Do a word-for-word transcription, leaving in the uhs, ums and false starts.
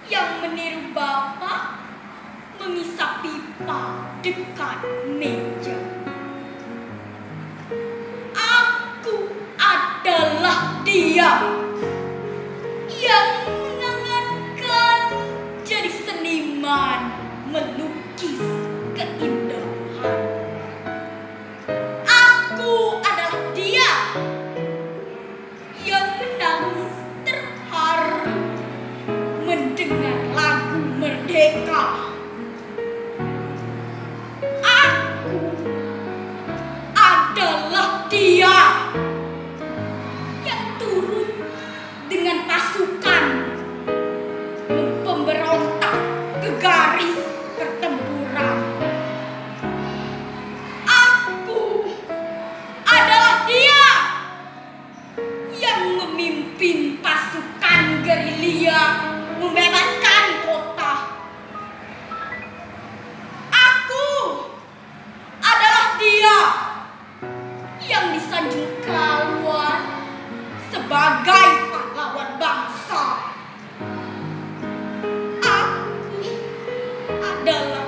yang meniru Bapak mengisap pipa dekat meja. Aku adalah dia yang mengangankan jadi seniman melukis keindahan. Aku adalah dia yang menangis terharu mendengar lagu merdeka. Aku adalah dia yang turun dengan pasukan pemberontak ke garis pertempuran. Aku adalah dia yang memimpin pasukan gerilya membebaskan kota. Aku adalah dia yang disanjung kawan sebagai pahlawan bangsa. Aku adalah